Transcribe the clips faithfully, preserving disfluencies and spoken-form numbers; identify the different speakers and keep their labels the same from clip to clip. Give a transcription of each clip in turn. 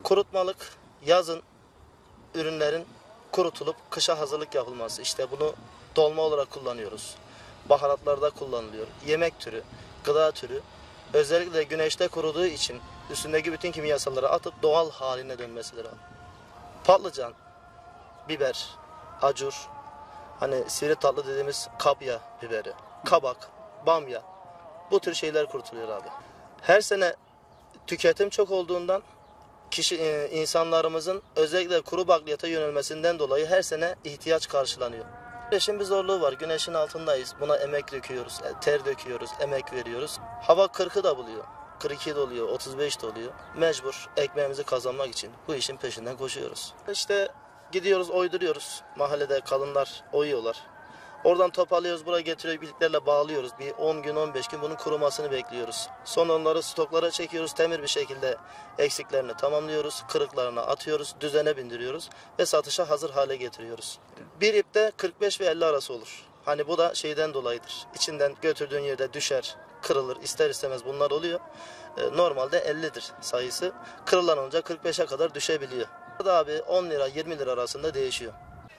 Speaker 1: Kurutmalık yazın ürünlerin kurutulup kışa hazırlık yapılması. İşte bunu dolma olarak kullanıyoruz. Baharatlarda kullanılıyor. Yemek türü, gıda türü. Özellikle güneşte kuruduğu için üstündeki bütün kimyasalları atıp doğal haline dönmesi lazım. Patlıcan, biber, acur, hani sivri tatlı dediğimiz kapya biberi, kabak, bamya, bu tür şeyler kurutuluyor abi. Her sene tüketim çok olduğundan kişi insanlarımızın özellikle kuru bakliyata yönelmesinden dolayı her sene ihtiyaç karşılanıyor. Güneşin bir zorluğu var. Güneşin altındayız. Buna emek döküyoruz, ter döküyoruz, emek veriyoruz. Hava kırkı da buluyor. kırk iki de oluyor, otuz beş de oluyor. Mecbur ekmeğimizi kazanmak için bu işin peşinden koşuyoruz. İşte gidiyoruz, oyduruyoruz. Mahallede kadınlar oyuyorlar. Oradan top alıyoruz, buraya getiriyoruz, birliklerle bağlıyoruz. Bir on gün, on beş gün bunun kurumasını bekliyoruz. Sonra onları stoklara çekiyoruz, temir bir şekilde eksiklerini tamamlıyoruz. Kırıklarına atıyoruz, düzene bindiriyoruz ve satışa hazır hale getiriyoruz. Bir ipte kırk beş ve elli arası olur. Hani bu da şeyden dolayıdır. İçinden götürdüğün yerde düşer, kırılır. İster istemez bunlar oluyor. Normalde ellidir sayısı. Kırılan olunca kırk beşe kadar düşebiliyor. Burada abi on lira yirmi lira arasında değişiyor.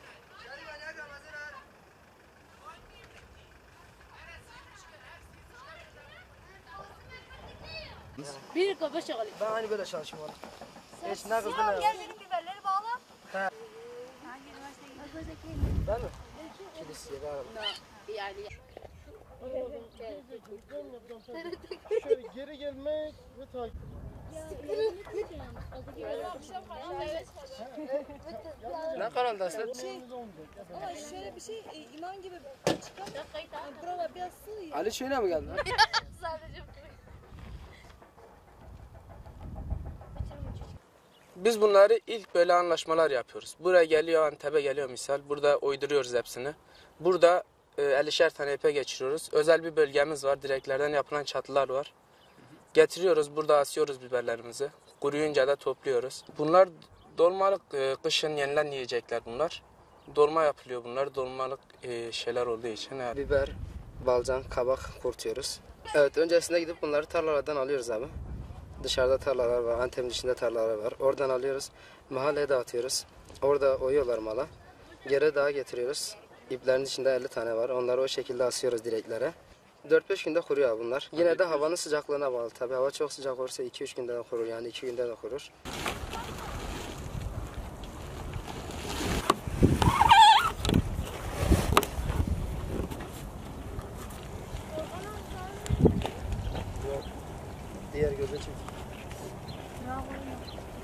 Speaker 2: Bir kafa şakalı.
Speaker 3: Ben hani böyle çalışıyorum. Hiç ne kızdın
Speaker 4: Sinan gel benim biberleri bağla.
Speaker 3: He.
Speaker 4: Hangi üniversiteye
Speaker 3: Ben mi? Kiliseye ben araba.
Speaker 2: Yani.
Speaker 5: Şöyle geri gelmek ve takip.
Speaker 3: Ne kanaldasın?
Speaker 4: Ama şöyle bir şey imam gibi çıkan buralar biraz sığ ya.
Speaker 3: Ali Çöyü'ne mi geldin?
Speaker 4: Sadece
Speaker 6: Biz bunları ilk böyle anlaşmalar yapıyoruz. Buraya geliyor, Antep'e geliyor misal. Burada uyduruyoruz hepsini. Burada e, ellişer tane ipe geçiriyoruz. Özel bir bölgemiz var. Direklerden yapılan çatılar var. Getiriyoruz, burada asıyoruz biberlerimizi. Kuruyunca da topluyoruz. Bunlar dolmalık, e, kışın yenilen yiyecekler bunlar. Dolma yapılıyor bunlar. Dolmalık e, şeyler olduğu için. Evet.
Speaker 3: Biber, balcan, kabak kurutuyoruz. Evet, öncesinde gidip bunları tarlalardan alıyoruz abi. Dışarıda tarlalar var, Antep'in içinde tarlalar var. Oradan alıyoruz, mahalleye dağıtıyoruz. Orada oyuyorlar mala. Geri dağa getiriyoruz. İplerin içinde elli tane var. Onları o şekilde asıyoruz direklere. dört beş günde kuruyor bunlar. Yine de havanın sıcaklığına bağlı. Tabii hava çok sıcak olursa iki üç günde de kurur, yani iki günde de kurur. Diğer göze çek.